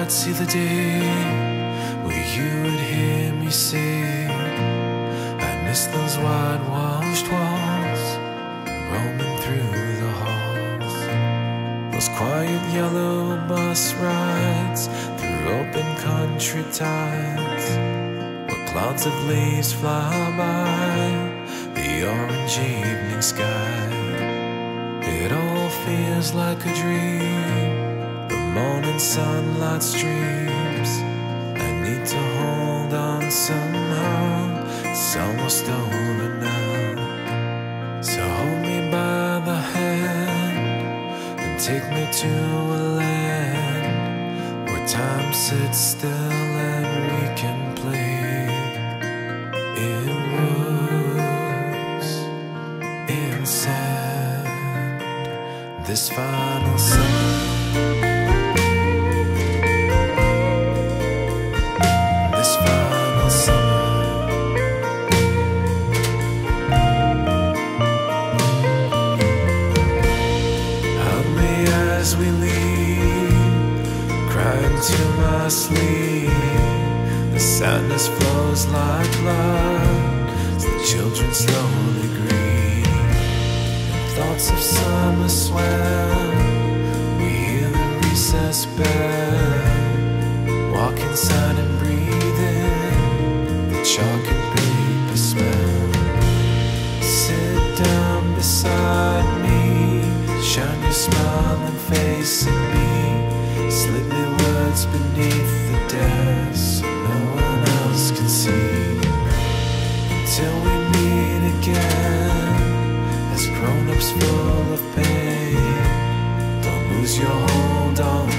not see the day where you would hear me sing. I miss those whitewashed walls, roaming through the halls, those quiet yellow bus rides through open country tides, where clouds of leaves fly by the orange evening sky. It all feels like a dream, the morning sunlight streams. I need to hold on somehow, it's almost over now. So hold me by the hand and take me to a land where time sits still and we can play in woods, in sand, this final summer. As we leave, crying to my sleep, the sadness flows like blood as the children slowly grieve. And thoughts of summer swell, we hear the recess bell, walk inside and breathe in the chalk and paper smell. Sit down beside me, shine your smiling face at me, slip me words beneath the desk no one else can see. Until we meet again, as grown-ups full of pain, don't lose your hold on